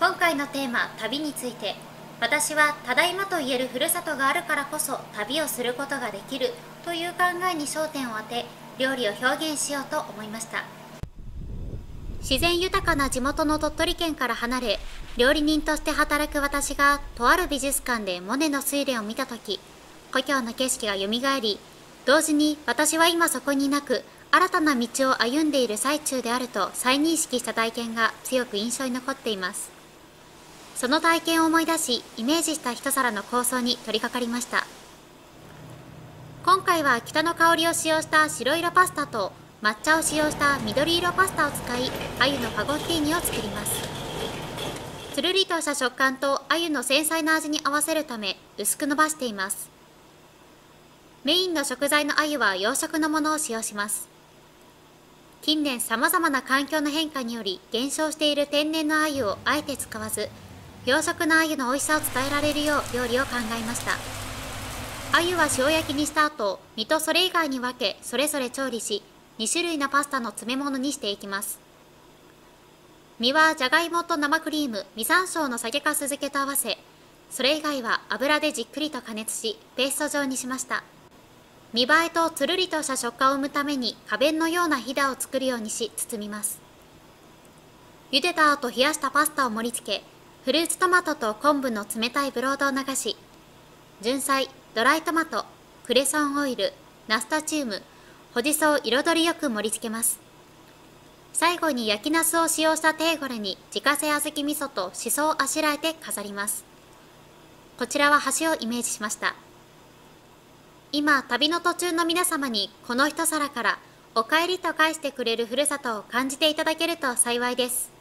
今回のテーマ、旅について、私はただいまと言えるふるさとがあるからこそ旅をすることができるという考えに焦点を当て、料理を表現しようと思いました。自然豊かな地元の鳥取県から離れ、料理人として働く私がとある美術館でモネの睡蓮を見たとき、故郷の景色がよみがえり、同時に私は今そこになく新たな道を歩んでいる最中であると再認識した体験が強く印象に残っています。その体験を思い出し、イメージした一皿の構想に取り掛かりました。今回は北の香りを使用した白色パスタと抹茶を使用した緑色パスタを使い、鮎のファゴッティーニを作ります。つるりとした食感と鮎の繊細な味に合わせるため薄く伸ばしています。メインの食材の鮎は養殖のものを使用します。近年様々な環境の変化により減少している天然の鮎をあえて使わず、養殖の鮎の美味しさを伝えられるよう料理を考えました。鮎は塩焼きにした後、身とそれ以外に分けそれぞれ調理し、2種類のパスタの詰め物にしていきます。身はじゃがいもと生クリーム、実山椒の酒粕漬けと合わせ、それ以外は油でじっくりと加熱し、ペースト状にしました。見栄えとつるりとした食感を生むために花弁のようなひだを作るようにし包みます。茹でた後冷やしたパスタを盛り付け、フルーツトマトと昆布の冷たいブロードを流し、純菜、ドライトマト、クレソンオイル、ナスタチウム、ほじそを彩りよく盛り付けます。最後に焼きナスを使用したテーゴレに自家製小豆味噌としそをあしらえて飾ります。こちらは橋をイメージしました。今、旅の途中の皆様にこの一皿からお帰りと返してくれるふるさとを感じていただけると幸いです。